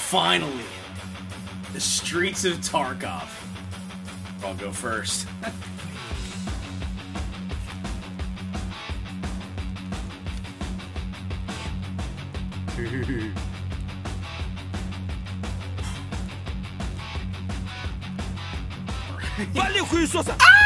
Finally, the streets of Tarkov. I'll go first. Valeu com isso,